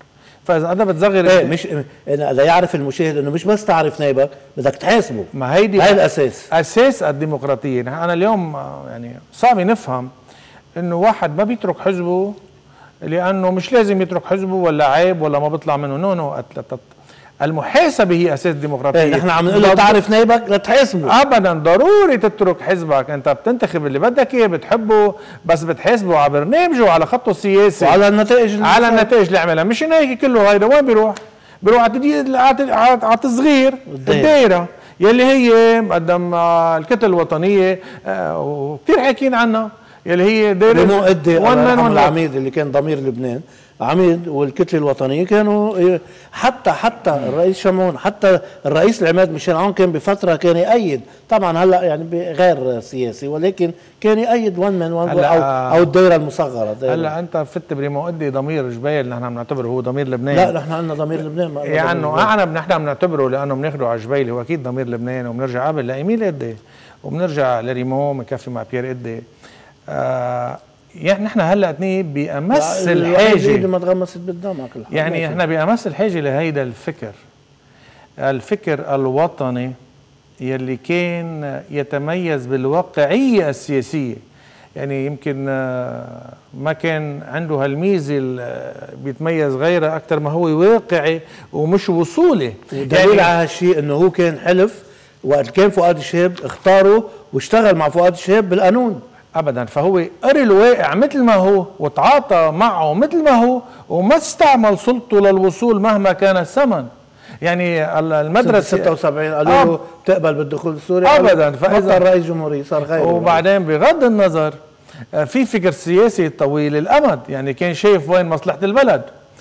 فاذا انت بتصغر ايه مش اذا يعرف المشاهد انه مش بس تعرف نائبك بدك تحاسبه. ما هيدي هاي الاساس، اساس الديمقراطيه. انا اليوم يعني صعب نفهم انه واحد ما بيترك حزبه لانه مش لازم يترك حزبه ولا عيب ولا ما بيطلع منه. نو نو المحاسبه هي اساس الديمقراطيه. ايه نحن عم نقول له تعرف نائبك لتحاسبه. ابدا ضروري تترك حزبك، انت بتنتخب اللي بدك اياه بتحبه، بس بتحاسبه على برنامجه وعلى خطه السياسي وعلى النتائج على النتائج اللي عملها. مش هيك كله هيدا وين بيروح؟ بيروح على على التصغير الدائره يلي هي مقدم الكتل الوطنيه وكثير حاكيين عنها يلي هي دائره ريمون إدي العميد اللي كان ضمير لبنان عميد والكتله الوطنيه كانوا حتى حتى الرئيس شمعون حتى الرئيس العماد ميشيل عون كان بفتره كان يأيد، طبعا هلا يعني غير سياسي ولكن كان يأيد ون من ون او او الدائره المصغره. هلا انت فت بريمون إدي ضمير جبيل نحن بنعتبره هو ضمير لبنان. لا نحن عندنا ضمير لبنان يعني احنا نحن بنعتبره لانه بناخده على جبيل هو اكيد ضمير لبنان، وبنرجع قبل لإيميل إدي وبنرجع لريمون مكفي مع بيير إدي. آه يعني نحن هلا اثنين بأمس الحاجه اللي ما تغمست بالدم يعني احنا بأمس الحاجه لهيدا الفكر الفكر الوطني يلي كان يتميز بالواقعيه السياسيه. يعني يمكن ما كان عنده هالميزه بيتميز غيرها اكثر ما هو واقعي ومش وصولي. ودليل يعني على هالشيء انه هو كان حلف وقت كان فؤاد الشهاب اختاره واشتغل مع فؤاد الشهاب بالقانون. ابدا، فهو قري الواقع مثل ما هو وتعاطى معه مثل ما هو وما استعمل سلطته للوصول مهما كان الثمن. يعني المدرسه ستة وسبعين قالوا له بتقبل بالدخول السوري ابدا، فاذا رئيس جمهوريه صار غير. وبعدين بغض النظر في فكر سياسي طويل الامد، يعني كان شايف وين مصلحه البلد.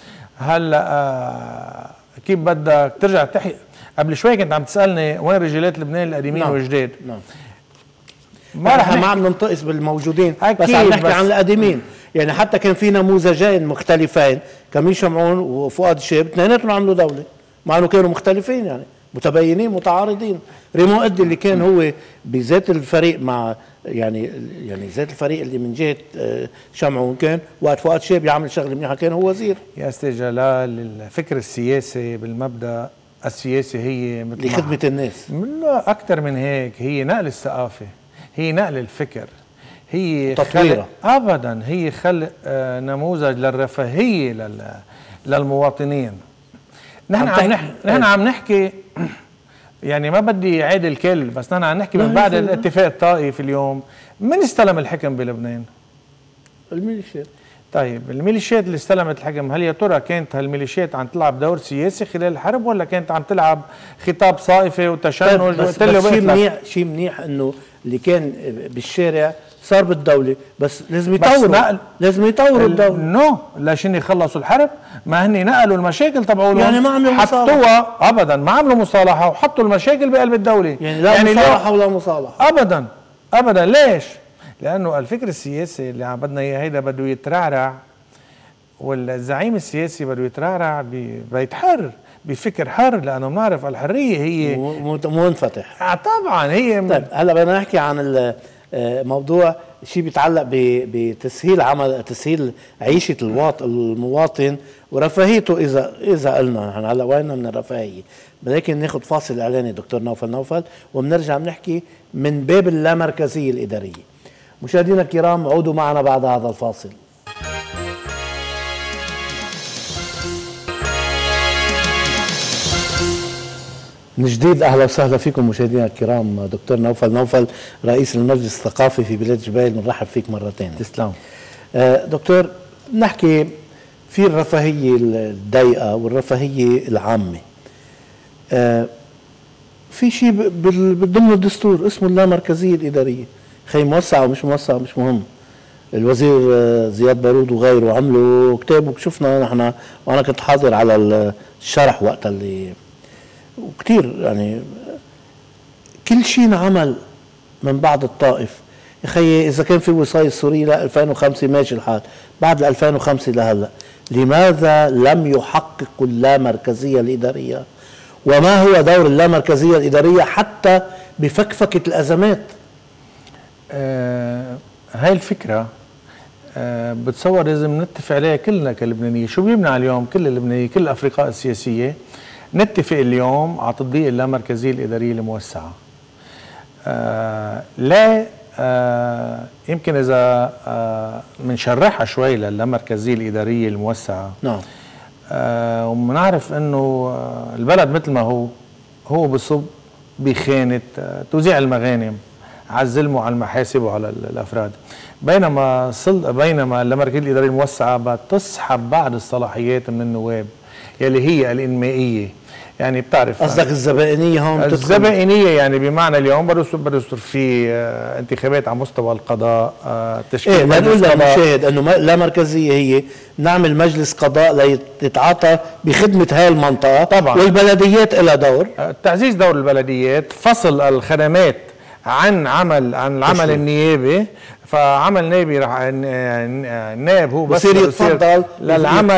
هلا كيف بدك ترجع تحكي؟ قبل شوي كنت عم تسالني وين رجالات لبنان القديمين نعم. والجداد. نعم. ما رح ما عم ننتقص بالموجودين أكيد، بس عم نحكي عن القديمين. يعني حتى كان في نموذجين مختلفين كميل شمعون وفؤاد الشهاب اثنيناتهم عملوا دوله مع انه كانوا مختلفين يعني متباينين متعارضين. ريمون إدي اللي كان هو بذات الفريق مع يعني يعني ذات الفريق اللي من جهه شمعون كان وقت فؤاد الشهاب يعمل شغله منيحه كان هو وزير. يا استاذ جلال الفكر السياسي بالمبدا السياسي هي مثل لخدمه الناس. لا اكثر من هيك، هي نقل الثقافه، هي نقل الفكر، هي تطويره. ابدا هي خلق آه نموذج للرفاهيه لل للمواطنين. نحن عم نحكي نحن عم نحكي يعني ما بدي اعيد الكل، بس نحن عم نحكي من بعد الاتفاق الطائفي اليوم من استلم الحكم بلبنان؟ الميليشيات. طيب الميليشيات اللي استلمت الحكم، هل يا ترى كانت هالميليشيات عم تلعب دور سياسي خلال الحرب ولا كانت عم تلعب خطاب صائفي وتشنج؟ بس, بس شيء منيح شيء منيح انه اللي كان بالشارع صار بالدوله، بس لازم يطوروا لازم يطوروا الدوله. نو ليش يخلصوا الحرب؟ ما هن نقلوا المشاكل تبعولهم يعني ما عملوا مصالحه ابدا، ما عملوا مصالحه وحطوا المشاكل بقلب الدوله. يعني لا يعني مصالحه ولا مصالحه ابدا ابدا. ليش؟ لانه الفكر السياسي اللي عم بدنا اياه هيدا بده يترعرع، والزعيم السياسي بده يترعرع ببيت حر بفكر حر، لانه بنعرف الحريه هي منفتح. آه طبعا هي طيب هلا بدنا نحكي عن موضوع شيء بيتعلق بتسهيل عمل تسهيل عيشه المواطن ورفاهيته. اذا اذا قلنا نحن هلا وين من الرفاهيه، ولكن ناخذ فاصل اعلاني دكتور نوفل نوفل وبنرجع بنحكي من باب اللامركزيه الاداريه. مشاهدينا الكرام عودوا معنا بعد هذا الفاصل. من جديد اهلا وسهلا فيكم مشاهدينا الكرام. دكتور نوفل نوفل رئيس المجلس الثقافي في بلاد جبيل، بنرحب فيك مرتين. تسلم. آه دكتور، نحكي في الرفاهيه الضيقه والرفاهيه العامه. آه في شيء ضمن الدستور اسمه اللامركزيه الاداريه، خي موسعه ومش موسعه مش مهم. الوزير زياد بارود وغيره عملوا كتاب وشفنا نحن، وانا كنت حاضر على الشرح وقت اللي وكتير يعني كل شيء انعمل من بعد الطائف. يا خيي اذا كان في وصايه سوريه ل ألفين وخمسة ماشي الحال، بعد ألفين وخمسة لهلا لماذا لم يحققوا اللامركزيه الاداريه؟ وما هو دور اللامركزيه الاداريه حتى بفكفكه الازمات؟ آه هاي الفكره أه بتصور لازم نتفق عليها كلنا كلبنانية. شو بيمنع اليوم كل اللبنانية كل الأفرقاء السياسية نتفق اليوم على تطبيق اللامركزية الإدارية الموسعة؟ أه لا أه يمكن إذا أه منشرحها شوي للامركزية الإدارية الموسعة. نعم. أه ومنعرف إنه البلد مثل ما هو هو بصب بخانة أه توزيع المغانم على الظلم وعلى المحاسب وعلى الافراد، بينما صل... بينما اللامركزيه الاداريه الموسعه بتسحب بعض الصلاحيات من النواب يلي هي الانمائيه. يعني بتعرف قصدك الزبائنيه هون؟ الزبائنيه يعني بمعنى اليوم بده بده يصير في آه انتخابات على مستوى القضاء، آه تشكيل ايه لنقول للمشاهد انه اللامركزيه هي نعمل مجلس قضاء ليتعاطى بخدمه هاي المنطقه طبعا، والبلديات لها دور. آه تعزيز دور البلديات، فصل الخدمات عن عمل عن العمل النيابي. فعمل نيابي راح النائب هو بس بصير يتفضل للعمل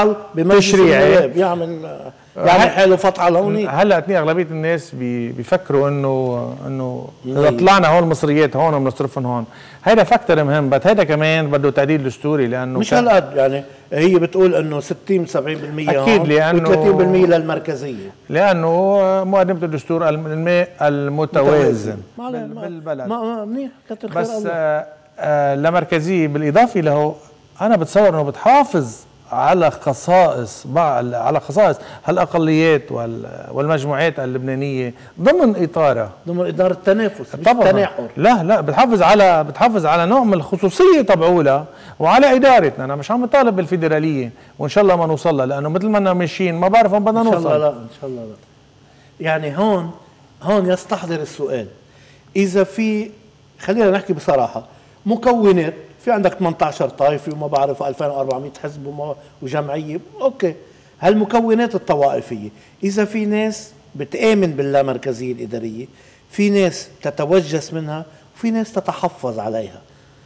التشريعي، يعمل يعني حاله فتحه لهونيك. هلا اغلبيه الناس بيفكروا انه انه اذا طلعنا هون المصريات هون بنصرفهم هون. هيدا فاكتور مهم، بس هيدا كمان بده تعديل دستوري لانه مش هالقد. يعني هي بتقول انه ستين سبعين بالمئة اكيد لانه ثلاثين بالمئة للمركزيه، لانه مقدمه الدستور الماء المتوازن بالبلد. ما منيح كتر خير بس الله. آه آه لامركزيه بالاضافه له انا بتصور انه بتحافظ على خصائص بعض على خصائص هالاقليات والمجموعات اللبنانيه ضمن اطارها، ضمن اطار التنافس مش طبعا. التناحر. لا لا بتحافظ على بتحافظ على نوع من الخصوصيه تبعولها وعلى ادارتنا. انا مش عم بطالب بالفيدراليه وان شاء الله ما نوصل لها، لانه مثل ما ماشيين ما بعرف وين بدنا نوصل. ان شاء الله لا ان شاء الله لا. يعني هون هون يستحضر السؤال، اذا في خلينا نحكي بصراحه مكونات، في عندك ثمانية عشر طائفه وما بعرف ألفين وأربعمئة حزب وجمعيه، اوكي، هالمكونات الطوائفيه اذا في ناس بتآمن باللامركزيه الاداريه، في ناس تتوجس منها وفي ناس تتحفظ عليها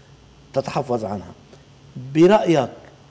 تتحفظ عنها، برايك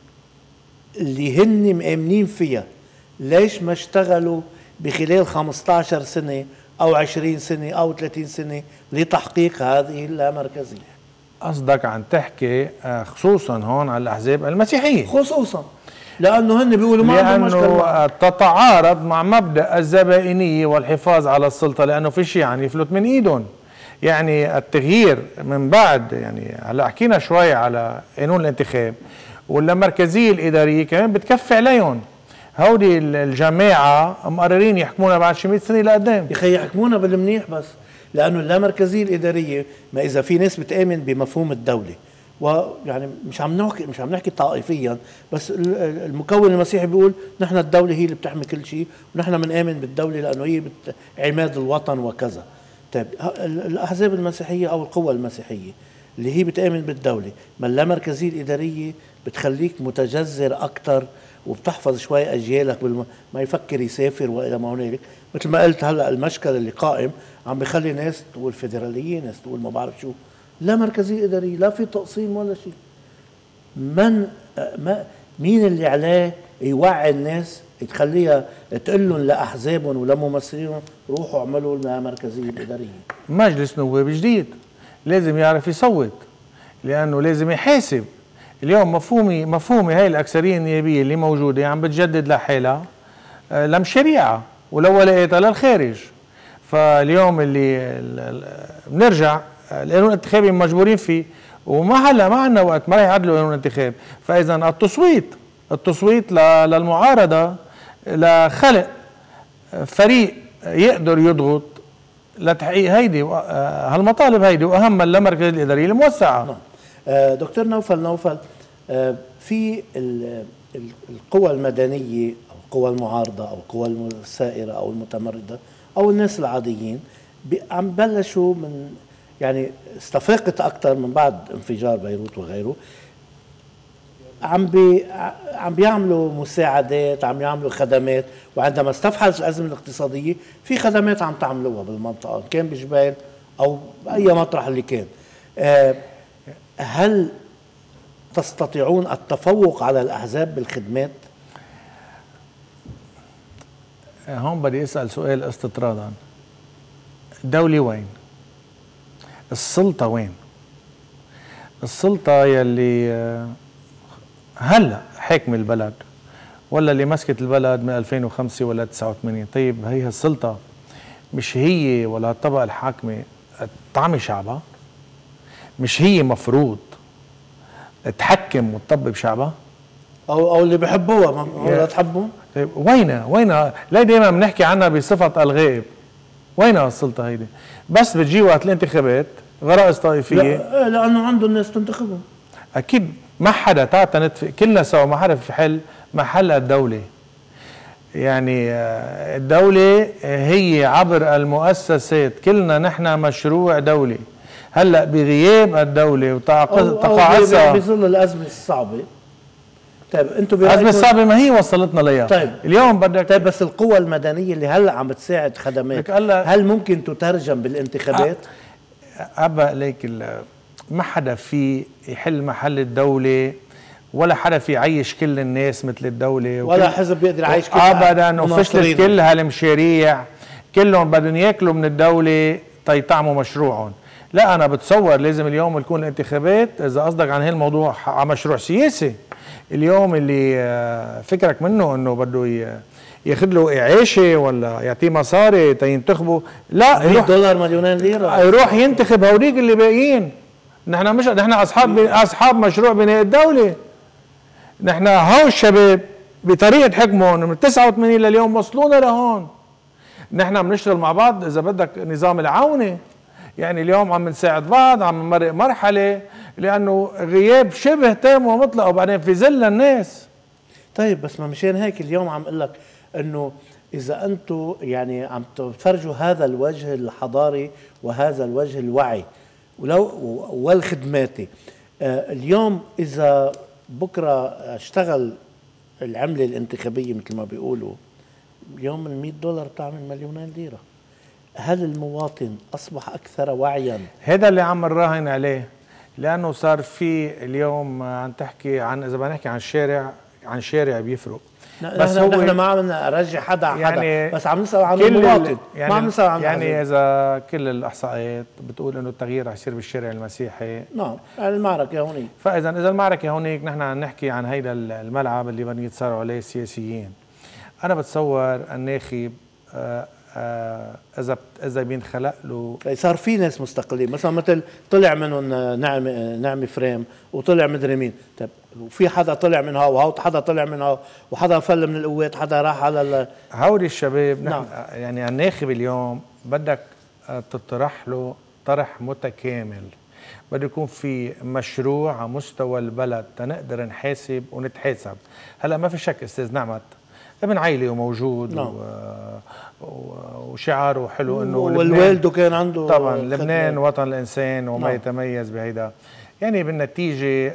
اللي هن مآمنين فيها ليش ما اشتغلوا بخلال خمسة عشر سنه او عشرين سنه او ثلاثين سنه لتحقيق هذه اللامركزيه؟ قصدك عن تحكي خصوصا هون على الاحزاب المسيحيه؟ خصوصا لانه هن بيقولوا ما عندهم مشكله، لانه تتعارض مع مبدا الزبائنيه والحفاظ على السلطه، لانه في شيء عم يفلت من ايدهم. يعني التغيير من بعد، يعني هلا حكينا شوي على قانون الانتخاب واللامركزيه الاداريه كمان بتكفي عليهم. هودي الجماعه مقررين يحكمونا بعد شي مئة سنه لقدام. يا اخي يحكمونا بالمنيح، بس لانه اللامركزيه الاداريه ما اذا في ناس بتآمن بمفهوم الدوله، ويعني مش عم نحكي مش عم نحكي طائفيا، بس المكون المسيحي بيقول نحن الدوله هي اللي بتحمي كل شيء ونحن بنآمن بالدوله لانه هي عماد الوطن وكذا. طيب الاحزاب المسيحيه او القوى المسيحيه اللي هي بتآمن بالدوله، ما اللامركزيه الاداريه بتخليك متجذر اكثر وبتحفظ شوي اجيالك بالم... ما يفكر يسافر والى ما هنالك. مثل ما قلت هلا المشكل اللي قائم عم بخلي ناس تقول فيدراليه، ناس تقول ما بعرف شو. لا مركزيه اداريه، لا في تقسيم ولا شيء. من ما مين اللي عليه يوعي الناس تخليها تقول لهم لاحزابهم ولممثلينهم روحوا اعملوا لنا مركزيه اداريه؟ مجلس نواب جديد لازم يعرف يصوت، لانه لازم يحاسب. اليوم مفهومي مفهومي هاي الاكثريه النيابيه اللي موجوده عم بتجدد لحالها لم شريعه ولو لقيتها للخارج. فاليوم اللي بنرجع القانون الانتخابي مجبورين فيه، وما هلا ما عندنا وقت، ما رح يعدلوا قانون الانتخاب. فاذا التصويت التصويت للمعارضه لخلق فريق يقدر يضغط لتحقيق هيدي هالمطالب هيدي، واهم اللامركزيه الاداريه الموسعه. دكتور نوفل نوفل في القوى المدنيه او القوى المعارضه او القوى السائره او المتمرده او الناس العاديين عم بلشوا من يعني استفاقت اكثر من بعد انفجار بيروت وغيره، عم بي عم بيعملوا مساعدات، عم يعملوا خدمات، وعندما استفحلت الازمه الاقتصاديه في خدمات عم تعملوها بالمنطقه، كان بجبال او باي مطرح اللي كان. أه هل تستطيعون التفوق على الاحزاب بالخدمات؟ هون بدي اسال سؤال استطرادا، الدوله وين؟ السلطه وين؟ السلطة يلي هلا حاكم البلد ولا اللي مسكت البلد من ألفين وخمسة ولا تسعة وثمانين، طيب هي السلطة مش هي ولا الطبقة الحاكمة طعمي شعبها؟ مش هي مفروض تحكم وتطبب شعبها؟ او او اللي بحبوها ولا تحبهم؟ طيب وينها وينها؟ ليه دايما بنحكي عنها بصفة الغائب؟ وينها السلطة هيدي؟ بس بتجي وقت الانتخابات غرائز طائفية. لا لانه عنده الناس تنتخبهم. اكيد ما حدا تعال نتفق كلنا سوا، ما حدا في حل محل الدولة. يعني الدولة هي عبر المؤسسات، كلنا نحن مشروع دولي. هلا بغياب الدولة وتقاعسها بظل الأزمة الصعبة. طيب انتم الأزمة الصعبة ما هي وصلتنا ليها. طيب اليوم بدك طيب بس القوى المدنية اللي هلا عم بتساعد خدمات هل ممكن تترجم بالانتخابات؟ أبا ليك ما حدا في يحل محل الدولة، ولا حدا في يعيش كل الناس مثل الدولة، ولا حزب بيقدر يعيش كل ابدا. وفشلت كل هالمشاريع، كلهم بدهم ياكلوا من الدولة تيطعموا مشروعهم. لا انا بتصور لازم اليوم تكون الانتخابات، اذا قصدك عن هالموضوع على مشروع سياسي، اليوم اللي فكرك منه انه بده ياخذ له اعاشه ولا يعطيه مصاري تينتخبوا، لا مية دولار مليونين ليرة يروح ينتخب هوديك اللي باقيين. نحن مش نحن اصحاب اصحاب مشروع بناء الدولة. نحن هون الشباب بطريقة حكمهم من تسعة وثمانين لليوم وصلونا لهون. نحن بنشتغل مع بعض اذا بدك نظام العونة، يعني اليوم عم نساعد بعض، عم نمرق مرحلة، لانه غياب شبه تام ومطلق وبعدين في ذل الناس. طيب بس ما مشان هيك اليوم عم اقول لك انه اذا انتم يعني عم تفرجوا هذا الوجه الحضاري وهذا الوجه الوعي ولو والخدماتي، آه اليوم اذا بكره اشتغل العمله الانتخابيه مثل ما بيقولوا، اليوم ال مية دولار بتعمل مليونين ليره. هل المواطن اصبح اكثر وعيا؟ هذا اللي عم نراهن عليه، لانه صار في اليوم عم تحكي عن، اذا بدنا نحكي عن الشارع، عن شارع بيفرق. بس هو نحن ما عم نرجع حدا على يعني حدا، بس عم نسال عن المواطن، يعني ما عم نسال عن يعني الحزب. اذا كل الاحصائيات بتقول انه التغيير رح يصير بالشارع المسيحي، نعم يعني المعركه هونيك. فاذا اذا المعركه هونيك نحن عم نحكي عن هيدا الملعب اللي بدهم يتصارعوا عليه السياسيين. انا بتصور الناخب آآ آآ اذا اذا بينخلق له، صار في ناس مستقلين، مثلا مثل طلع منهم نعمه نعمه فريم وطلع مدري مين، طيب وفي حدا طلع من هاو وهاو حدا طلع من هاو وحدا فل من القوات، حدا راح على ال... هودي الشباب. نعم. يعني الناخب اليوم بدك تطرح له طرح متكامل، بده يكون في مشروع على مستوى البلد تنقدر نحاسب ونتحاسب. هلا ما في شك استاذ نعمت ابن عائله وموجود، نعم. و... و... وشعاره حلو انه والوالده كان عنده طبعا لبنان وطن الانسان وما نعم. يتميز بهيدا. يعني بالنتيجه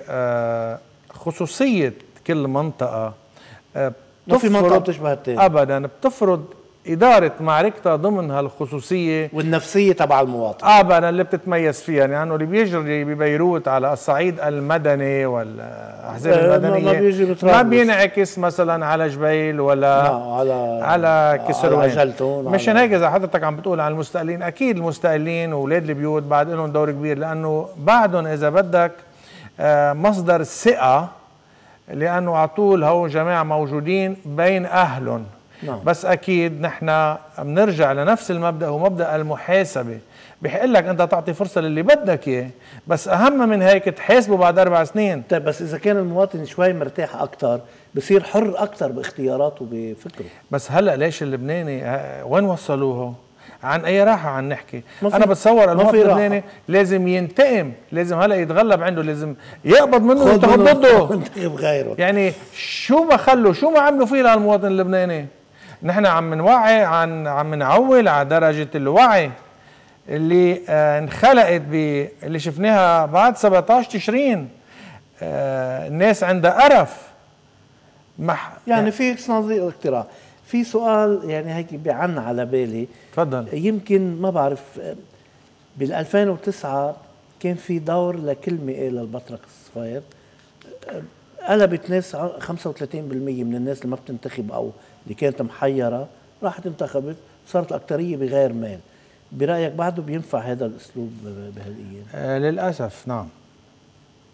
خصوصيه كل منطقه ما في منطقه بتشبه الثانيه ابدا، بتفرض إدارة معركتها ضمن هالخصوصية والنفسية تبع المواطن ابدا اللي بتتميز فيها، لأنه يعني اللي بيجري ببيروت على الصعيد المدني والأحزاب المدنية ما, ما بينعكس مثلا على جبيل ولا على على كسروان. مشان هيك إذا حضرتك عم بتقول عن المستقلين، أكيد المستقلين وأولاد البيوت بعد لهم دور كبير، لأنه بعدهم إذا بدك مصدر ثقة، لأنه على طول هو جماعة موجودين بين أهلهم. نعم. بس اكيد نحن بنرجع لنفس المبدا، هو مبدا المحاسبه. بحق لك انت تعطي فرصه للي بدك اياه، بس اهم من هيك تحاسبه بعد اربع سنين. طيب بس اذا كان المواطن شوي مرتاح اكثر بصير حر اكثر باختياراته وبفكره. بس هلا ليش اللبناني وين وصلوه؟ عن اي راحه عم نحكي؟ انا بتصور المواطن اللبناني لازم ينتقم، لازم هلا يتغلب عنده، لازم يقبض منه وينتخب ضده ينتخب غيره. يعني شو ما خلوا، شو ما عملوا فيه للمواطن اللبناني. نحن عم نوعي، عن عم نعول على درجه الوعي اللي آه انخلقت ب اللي شفناها بعد سبعطعش تشرين. آه الناس عندها قرف. مح يعني في صناديق اقتراع. في سؤال يعني هيك بيعن على بالي. تفضل. يمكن ما بعرف، بال ألفين وتسعة كان في دور لكلمه ايه للبطرق الصفاير، قلبت ناس خمسة وثلاثين بالمية من الناس اللي ما بتنتخب او اللي كانت محيره راحت انتخبت، صارت الاكثريه بغير مال. برايك بعده بينفع هذا الاسلوب بهالايام؟ آه للاسف نعم.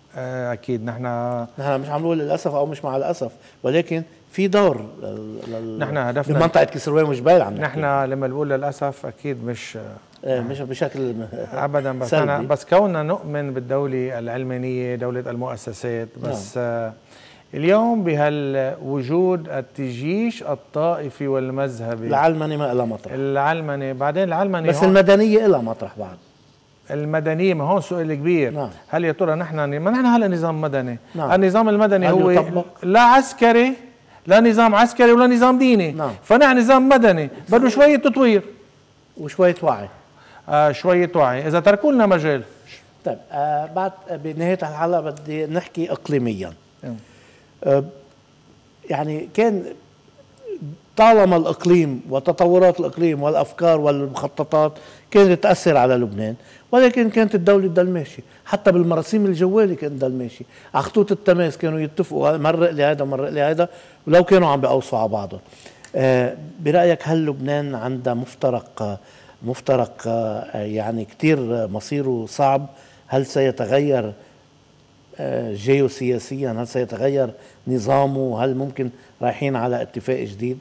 اكيد نحن نحن مش عم نقول للاسف او مش مع الاسف، ولكن في دور نحن هدفنا بمنطقه كسروان وجبال. عم نحن لما نقول للاسف اكيد مش مش بشكل ابدا، بس سلبي. أنا بس كوننا نؤمن بالدوله العلمانيه دوله المؤسسات، بس نعم. اليوم بهالوجود التجيش الطائفي والمذهبي العلمنه ما لها مطرح، العلمنه بعدين العلمنه بس المدنيه لها مطرح بعد. المدنيه ما هون سؤال كبير. نعم. هل يا ترى نحن ما نحن هلا نظام مدني؟ نعم. النظام المدني هو يطبق؟ لا عسكري، لا نظام عسكري ولا نظام ديني. نعم. فنحن نظام مدني بده شويه تطوير وشويه وعي. آه شويه وعي اذا تركوا لنا مجال. طيب آه بعد بنهايه الحلقه بدي نحكي اقليميا. آه يعني كان طالما الاقليم وتطورات الاقليم والافكار والمخططات كانت تاثر على لبنان، ولكن كانت الدوله تضل ماشيه، حتى بالمراسيم الجوالي كانت تضل ماشيه، على خطوط التماس كانوا يتفقوا مرق لي هذا مرق لي هذا، ولو كانوا عم بيقوصوا على بعضهم. آه برايك هل لبنان عندها مفترق مفترق آه يعني كثير مصيره صعب؟ هل سيتغير آه جيوسياسيا؟ هل سيتغير نظامه؟ هل ممكن رايحين على اتفاق جديد؟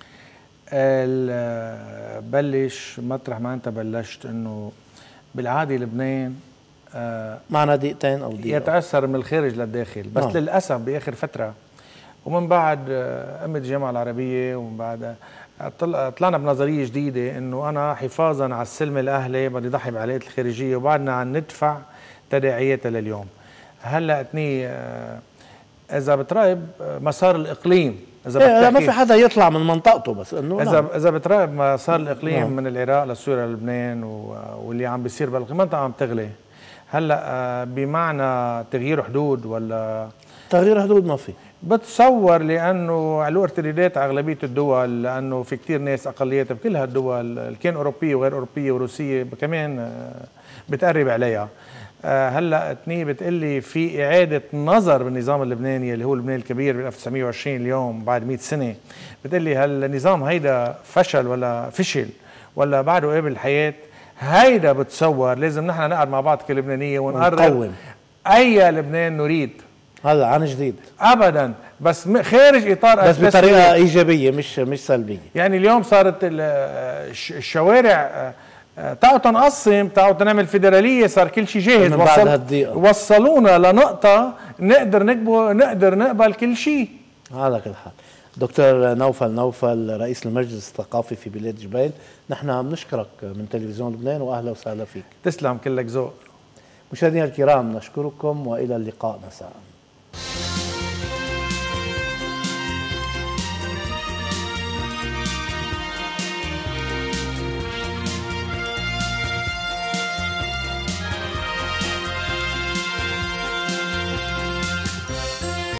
بلش مطرح ما انت بلشت، انه بالعاده لبنان آه معنا دقيقتين او دقيقه يتاثر من الخارج للداخل، بس نعم. للاسف باخر فتره ومن بعد قمه الجامعه العربيه ومن بعد طلعنا بنظريه جديده انه انا حفاظا على السلم الاهلي بدي ضحي بعلاقات الخارجيه، وبعدنا عم ندفع تداعياتها لليوم. هلا اتني آه اذا بتراقب مسار الاقليم، اذا إيه ما في حدا يطلع من منطقته، بس انه اذا نعم. اذا بتراقب مسار الاقليم نعم. من العراق لسوريا للبنان واللي عم بيصير بالمنطقه عم تغلي. هلا بمعنى تغيير حدود ولا تغيير حدود ما في، بتصور لانه له ارتدادات اغلبيه الدول، لانه في كثير ناس اقليات بكل هالدول كان اوروبيه وغير اوروبيه وروسيه كمان بتقرب عليها. هلا اتني بتقلي في اعاده نظر بالنظام اللبناني اللي هو لبنان الكبير بال ألف وتسعمية وعشرين اليوم بعد مئة سنه، بتقلي هل النظام هيدا فشل ولا فشل ولا بعده قابل الحياه؟ هيدا بتصور لازم نحن نقعد مع بعض كلبنانيه ونقرر اي لبنان نريد. هلا عن جديد ابدا، بس خارج اطار بس بطريقه ايجابيه مش مش سلبيه. يعني اليوم صارت الشوارع تعالوا تنقسم، تعالوا تنعمل فيدراليه، صار كل شيء جاهز. وصل وصلونا لنقطه نقدر نقبل نقدر نقبل كل شيء. على كل حال دكتور نوفل نوفل رئيس المجلس الثقافي في بلاد جبيل، نحن بنشكرك من تلفزيون لبنان واهلا وسهلا فيك. تسلم، كلك ذوق. مشاهدينا الكرام نشكركم والى اللقاء مساء.